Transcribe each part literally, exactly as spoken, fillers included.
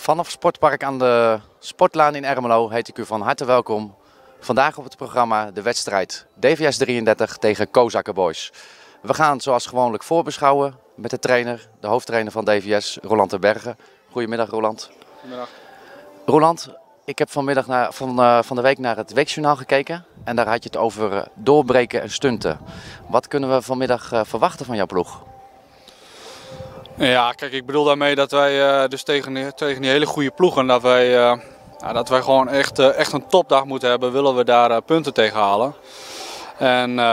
Vanaf Sportpark aan de Sportlaan in Ermelo heet ik u van harte welkom. Vandaag op het programma de wedstrijd D V S drieëndertig tegen Kozakker Boys. We gaan zoals gewoonlijk voorbeschouwen met de trainer, de hoofdtrainer van D V S, Roland ten Berge. Goedemiddag Roland. Goedemiddag. Roland, ik heb vanmiddag naar, van, uh, van de week naar het Weekjournaal gekeken en daar had je het over uh, doorbreken en stunten. Wat kunnen we vanmiddag uh, verwachten van jouw ploeg? Ja, kijk, ik bedoel daarmee dat wij uh, dus tegen die, tegen die hele goede ploegen, dat wij, uh, ja, dat wij gewoon echt, uh, echt een topdag moeten hebben, willen we daar uh, punten tegen halen. En uh,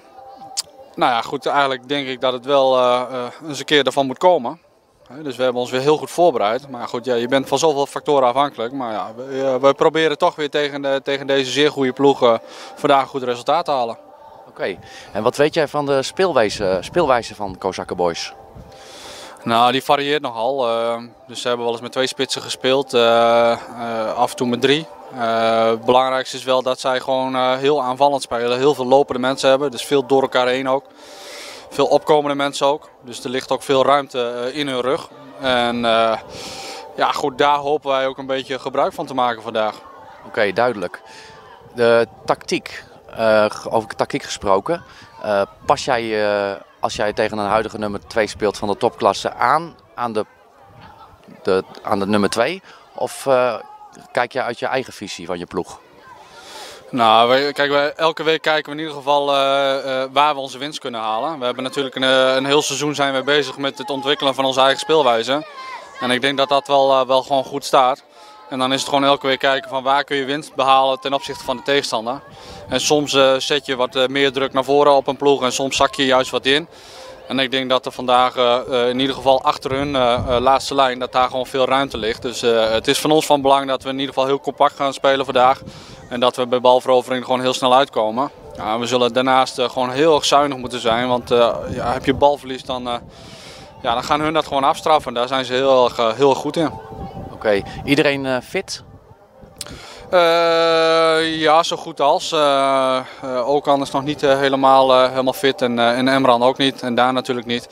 nou ja, goed, eigenlijk denk ik dat het wel uh, uh, eens een keer ervan moet komen. Dus we hebben ons weer heel goed voorbereid. Maar goed, ja, je bent van zoveel factoren afhankelijk. Maar ja, we, we proberen toch weer tegen, de, tegen deze zeer goede ploegen vandaag een goed resultaat te halen. Oké, okay. En wat weet jij van de speelwijze, speelwijze van Kozakker Boys? Nou, die varieert nogal. Uh, dus ze hebben wel eens met twee spitsen gespeeld, uh, uh, af en toe met drie. Uh, het belangrijkste is wel dat zij gewoon uh, heel aanvallend spelen, heel veel lopende mensen hebben, dus veel door elkaar heen ook. Veel opkomende mensen ook, dus er ligt ook veel ruimte uh, in hun rug. En uh, ja, goed, daar hopen wij ook een beetje gebruik van te maken vandaag. Oké, okay, duidelijk. De tactiek, uh, over tactiek gesproken, uh, pas jij... Uh, Als jij tegen een huidige nummer twee speelt van de topklasse aan, aan de, de, aan de nummer twee? Of uh, kijk je uit je eigen visie van je ploeg? Nou, wij, kijk, wij, elke week kijken we in ieder geval uh, uh, waar we onze winst kunnen halen. We hebben natuurlijk een, een heel seizoen zijn we bezig met het ontwikkelen van onze eigen speelwijze. En ik denk dat dat wel, uh, wel gewoon goed staat. En dan is het gewoon elke week kijken van waar kun je winst behalen ten opzichte van de tegenstander. En soms uh, zet je wat uh, meer druk naar voren op een ploeg en soms zak je juist wat in. En ik denk dat er vandaag uh, uh, in ieder geval achter hun uh, uh, laatste lijn, dat daar gewoon veel ruimte ligt. Dus uh, het is van ons van belang dat we in ieder geval heel compact gaan spelen vandaag. En dat we bij balverovering gewoon heel snel uitkomen. Ja, we zullen daarnaast uh, gewoon heel erg zuinig moeten zijn, want uh, ja, heb je balverlies dan, uh, ja, dan gaan hun dat gewoon afstraffen. Daar zijn ze heel erg, uh, heel erg goed in. Oké, okay. Iedereen uh, fit? Uh, ja, zo goed als. Uh, uh, Okan is nog niet uh, helemaal, uh, helemaal fit en, uh, en Emran ook niet en Daan natuurlijk niet.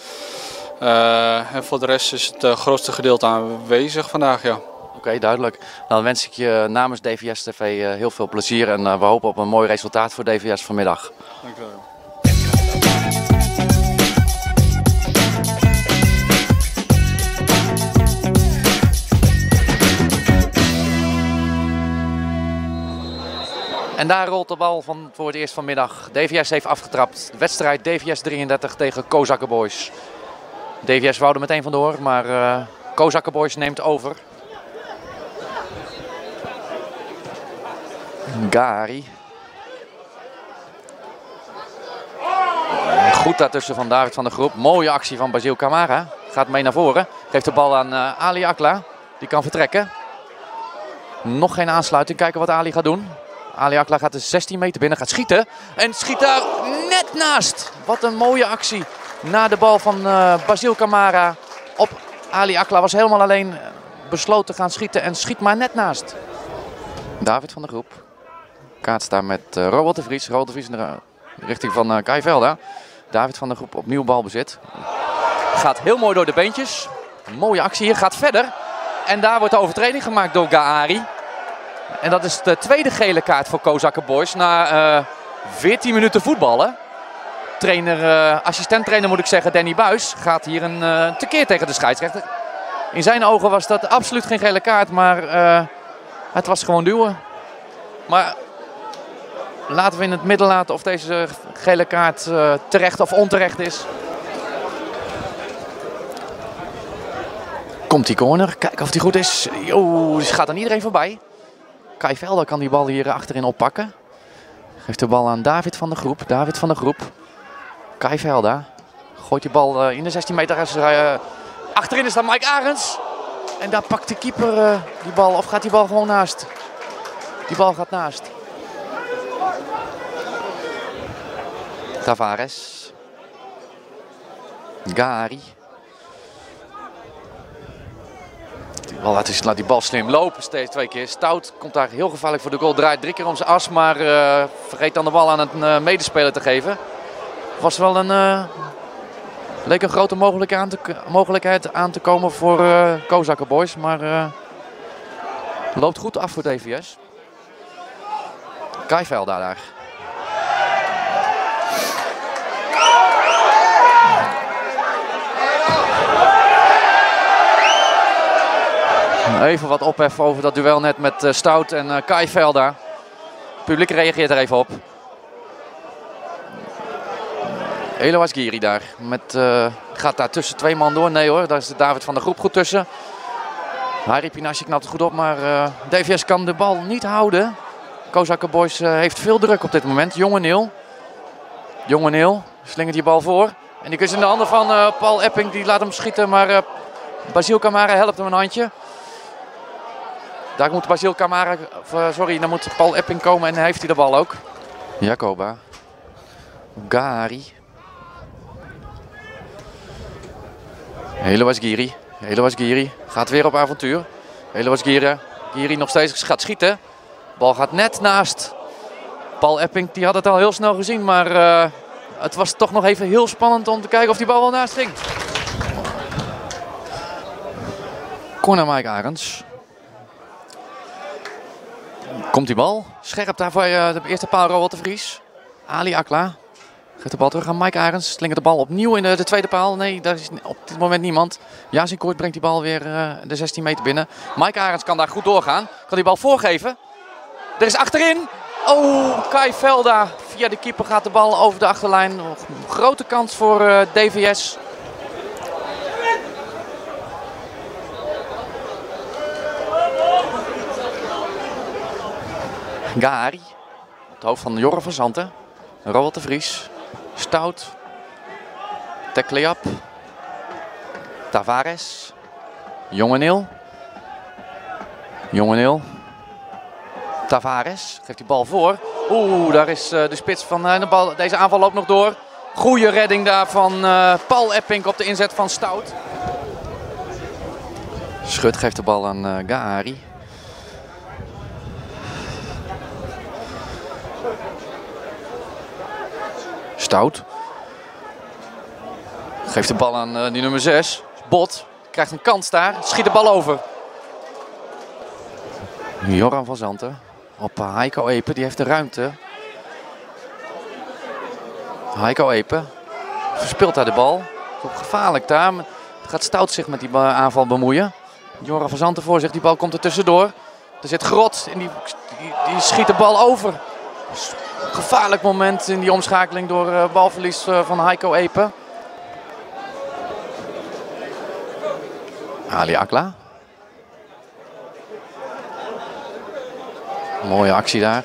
Uh, en voor de rest is het uh, grootste gedeelte aanwezig vandaag, ja. Oké, okay, duidelijk. Dan wens ik je namens D V S T V uh, heel veel plezier en uh, we hopen op een mooi resultaat voor D V S vanmiddag. Dank u wel. En daar rolt de bal van voor het eerst vanmiddag. D V S heeft afgetrapt. De wedstrijd D V S drieëndertig tegen Kozakker Boys. D V S wou er meteen vandoor, maar uh, Kozakker Boys neemt over. Gari. Goed daartussen van David van der Groep. Mooie actie van Basil Camara. Gaat mee naar voren. Geeft de bal aan uh, Ali Akla. Die kan vertrekken. Nog geen aansluiting. Kijken wat Ali gaat doen. Ali Akla gaat de zestien meter binnen, gaat schieten en schiet daar net naast. Wat een mooie actie. Na de bal van uh, Basil Camara op Ali Akla. Was helemaal alleen besloten te gaan schieten en schiet maar net naast. David van der Groep kaatst daar met uh, Robert de Vries. Robert de Vries in de richting van uh, Kai Velda. David van der Groep opnieuw balbezit. Gaat heel mooi door de beentjes. Een mooie actie hier, gaat verder. En daar wordt de overtreding gemaakt door Gari. En dat is de tweede gele kaart voor Kozakker Boys na uh, veertien minuten voetballen. Trainer, uh, assistent-trainer moet ik zeggen, Danny Buis, gaat hier een uh, tekeer tegen de scheidsrechter. In zijn ogen was dat absoluut geen gele kaart, maar uh, het was gewoon duwen. Maar laten we in het midden laten of deze gele kaart uh, terecht of onterecht is. Komt die corner, kijken of die goed is. Jo, die gaat aan iedereen voorbij. Kai Velda kan die bal hier achterin oppakken. Geeft de bal aan David van der Groep. David van der Groep. Kai Velda. Gooit die bal uh, in de zestien meter. Uh, achterin is dan Mike Arends. En daar pakt de keeper uh, die bal. Of gaat die bal gewoon naast? Die bal gaat naast. Tavares. Gari. Laat, laat die bal slim lopen, steeds twee keer. Stout komt daar heel gevaarlijk voor de goal. Draait drie keer om zijn as, maar uh, vergeet dan de bal aan een uh, medespeler te geven. Was wel een, uh, leek een grote mogelijkheid aan te, mogelijkheid aan te komen voor uh, Kozakker Boys. Maar uh, Loopt goed af voor D V S. Kaivelda daar. Even wat ophef over dat duel net met uh, Stout en uh, Kaivelda. Het publiek reageert er even op. Eloas Giri daar. Met, uh, gaat daar tussen twee man door? Nee hoor, daar is de David van der Groep goed tussen. Harry Pinasje knapt het goed op, maar uh, D V S kan de bal niet houden. Kozakker Boys uh, heeft veel druk op dit moment. Jonge Neel. Jonge Neel slingert die bal voor. En die is in de handen van uh, Paul Epping, die laat hem schieten, maar uh, Basile Camara helpt hem een handje. Daar moet Basile Camara, uh, sorry, dan moet Paul Epping komen en heeft hij de bal ook. Jacoba. Gari. Eloas Giri. Eloas Giri gaat weer op avontuur. Eloas Giri. Giri nog steeds gaat schieten. De bal gaat net naast. Paul Epping die had het al heel snel gezien, maar uh, het was toch nog even heel spannend om te kijken of die bal wel naast ging. Corner Mike Arends. Komt die bal. Scherp daar voor uh, de eerste paal Roald de Vries. Ali Akla. Geeft de bal terug aan Mike Arends. Slingert de bal opnieuw in de, de tweede paal. Nee, daar is op dit moment niemand. Yasin Kort brengt die bal weer uh, de zestien meter binnen. Mike Arends kan daar goed doorgaan. Kan die bal voorgeven. Er is achterin. Oh, Kaivelda. Via de keeper gaat de bal over de achterlijn. Grote kans voor uh, D V S. Gari. Op het hoofd van Jorre van Zanten. Roald de Vries. Stout. Tekleap. Tavares. Jonge Neel. Jonge Neel. Tavares geeft die bal voor. Oeh, daar is uh, de spits van uh, de bal. Deze aanval loopt nog door. Goeie redding daar van uh, Paul Epping op de inzet van Stout. Schut geeft de bal aan uh, Gari. Stout. Geeft de bal aan uh, die nummer zes. Bot. Krijgt een kans daar. Schiet de bal over. Joran van Zanten. Op uh, Heiko Epe. Die heeft de ruimte. Heiko Epe. Verspeelt daar de bal. Op gevaarlijk daar. Gaat Stout zich met die aanval bemoeien. Joran van Zanten voor zich. Die bal komt er tussendoor. Er zit Grot. En die, die, die schiet de bal over. Gevaarlijk moment in die omschakeling door uh, balverlies uh, van Heiko Epe. Ali Akla. Mooie actie daar.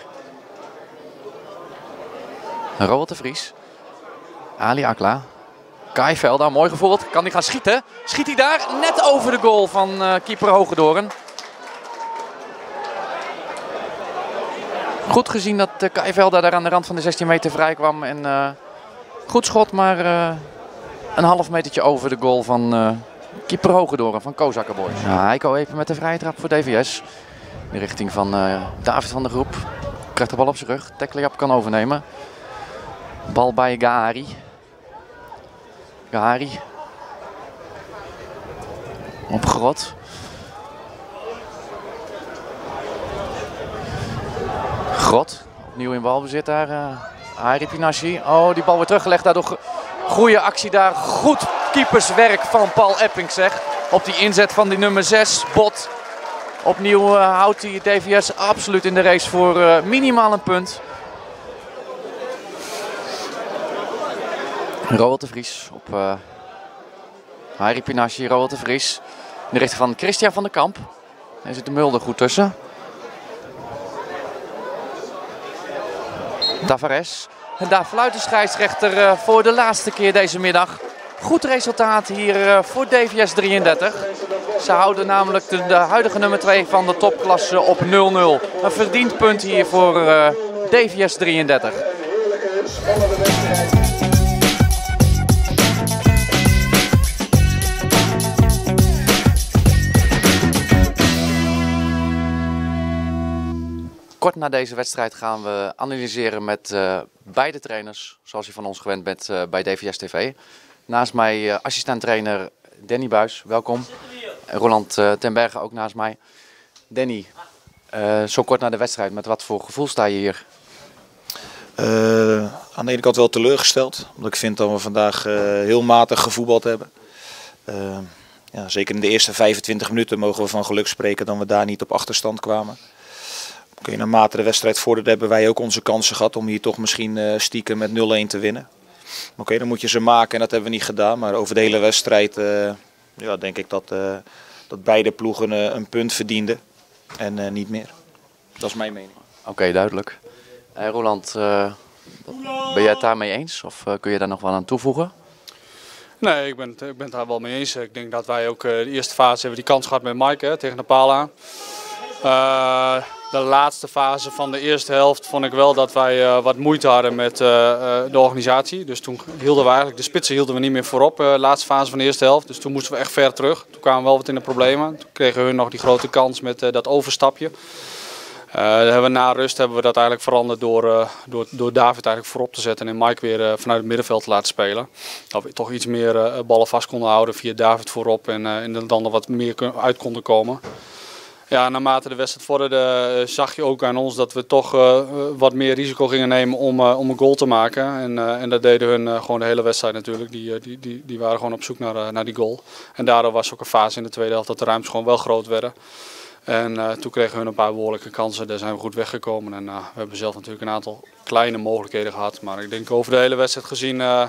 Roald de Vries. Ali Akla. Kaivelda, mooi gevoeld. Kan hij gaan schieten? Schiet hij daar? Net over de goal van uh, keeper Hogedoren. Goed gezien dat uh, Kaivelda daar aan de rand van de zestien meter vrij kwam. En, uh, goed schot, maar uh, een half metertje over de goal van uh, keeper Hogedoren van Kozakker Boys. Ja, Heiko even met de vrije trap voor D V S. In de richting van uh, David van der Groep. Krijgt de bal op zijn rug. Tekleap kan overnemen. Bal bij Gari. Gari. Op Grot. Grot. Opnieuw in balbezit daar. Uh, Harry Pinasje. Oh, die bal weer teruggelegd. Daardoor goede actie daar. Goed keeperswerk van Paul Epping zeg. Op die inzet van die nummer zes. Bot. Opnieuw uh, houdt die D V S absoluut in de race voor uh, minimaal een punt. Roald de Vries op uh, Harry Pinasje, Roald de Vries. In de richting van Christian van der Kamp. Daar zit de Mulder goed tussen. Tavares. En daar fluit de scheidsrechter uh, voor de laatste keer deze middag. Goed resultaat hier uh, voor D V S drieëndertig. Ze houden namelijk de, de huidige nummer twee van de topklasse op nul nul. Een verdiend punt hier voor uh, D V S drieëndertig. Kort na deze wedstrijd gaan we analyseren met uh, beide trainers, zoals je van ons gewend bent uh, bij D V S T V. Naast mij uh, assistent-trainer Danny Buis, welkom. En Roland uh, ten Berge ook naast mij. Danny, Uh, zo kort na de wedstrijd, met wat voor gevoel sta je hier? Uh, aan de ene kant wel teleurgesteld, omdat ik vind dat we vandaag uh, heel matig gevoetbald hebben. Uh, ja, zeker in de eerste vijfentwintig minuten mogen we van geluk spreken dat we daar niet op achterstand kwamen. Okay, naarmate de wedstrijd vorderde hebben wij ook onze kansen gehad om hier toch misschien uh, stiekem met nul-een te winnen. Oké, okay, dan moet je ze maken en dat hebben we niet gedaan. Maar over de hele wedstrijd uh, ja, denk ik dat, uh, dat beide ploegen uh, een punt verdienden en uh, niet meer. Dat is mijn mening. Oké, okay, duidelijk. Hey, Roland, uh, ben jij het daarmee eens of uh, kun je daar nog wat aan toevoegen? Nee, ik ben, het, ik ben het daar wel mee eens. Ik denk dat wij ook uh, de eerste fase hebben die kans gehad met Mike hè, tegen de paal aan. Uh, de laatste fase van de eerste helft vond ik wel dat wij uh, wat moeite hadden met uh, de organisatie. Dus toen hielden we eigenlijk, de spitsen hielden we niet meer voorop, uh, de laatste fase van de eerste helft. Dus toen moesten we echt ver terug. Toen kwamen we wel wat in de problemen. Toen kregen hun nog die grote kans met uh, dat overstapje. Uh, hebben we na rust hebben we dat eigenlijk veranderd door, uh, door, door David eigenlijk voorop te zetten en Mike weer uh, vanuit het middenveld te laten spelen. Dat we toch iets meer uh, ballen vast konden houden via David voorop en, uh, en dan er wat meer uit konden komen. Ja, naarmate de wedstrijd vorderde uh, zag je ook aan ons dat we toch uh, wat meer risico gingen nemen om, uh, om een goal te maken. En, uh, en dat deden hun uh, gewoon de hele wedstrijd natuurlijk. Die, uh, die, die, die waren gewoon op zoek naar, uh, naar die goal. En daardoor was ook een fase in de tweede helft dat de ruimtes gewoon wel groot werden. En uh, toen kregen we een paar behoorlijke kansen, daar zijn we goed weggekomen. En uh, we hebben zelf natuurlijk een aantal kleine mogelijkheden gehad. Maar ik denk over de hele wedstrijd gezien uh,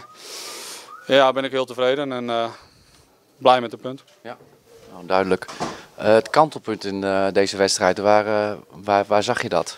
ja, ben ik heel tevreden en uh, blij met de punt. Ja, nou, duidelijk. Uh, het kantelpunt in uh, deze wedstrijd, waar, uh, waar, waar zag je dat?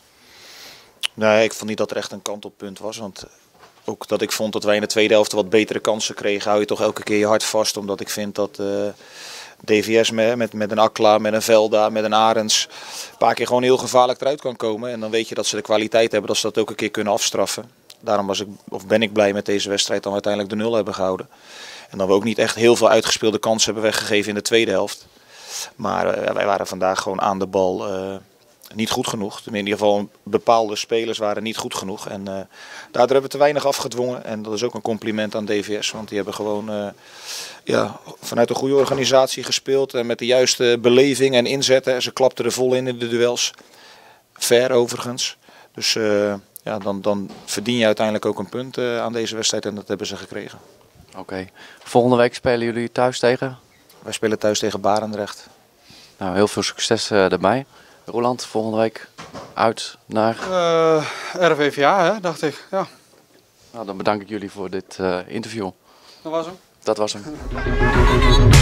Nee, ik vond niet dat er echt een kantelpunt was. Want ook dat ik vond dat wij in de tweede helft wat betere kansen kregen, hou je toch elke keer je hart vast. Omdat ik vind dat uh, D V S met, met, met een Akla, met een Velda, met een Arends een paar keer gewoon heel gevaarlijk eruit kan komen. En dan weet je dat ze de kwaliteit hebben dat ze dat ook een keer kunnen afstraffen. Daarom was ik, of ben ik blij met deze wedstrijd dat we uiteindelijk de nul hebben gehouden. En dat we ook niet echt heel veel uitgespeelde kansen hebben weggegeven in de tweede helft. Maar uh, wij waren vandaag gewoon aan de bal uh, niet goed genoeg. In ieder geval bepaalde spelers waren niet goed genoeg. En uh, daardoor hebben we te weinig afgedwongen. En dat is ook een compliment aan D V S. Want die hebben gewoon uh, ja, vanuit een goede organisatie gespeeld. En met de juiste beleving en inzetten. En ze klapten er vol in in de duels. Fair overigens. Dus uh, ja, dan, dan verdien je uiteindelijk ook een punt uh, aan deze wedstrijd. En dat hebben ze gekregen. Oké. Okay. Volgende week spelen jullie thuis tegen? Wij spelen thuis tegen Barendrecht. Nou, heel veel succes uh, erbij. Roland, volgende week uit naar? Uh, R V V A, hè, dacht ik. Ja. Nou, dan bedank ik jullie voor dit uh, interview. Dat was hem. Dat was hem.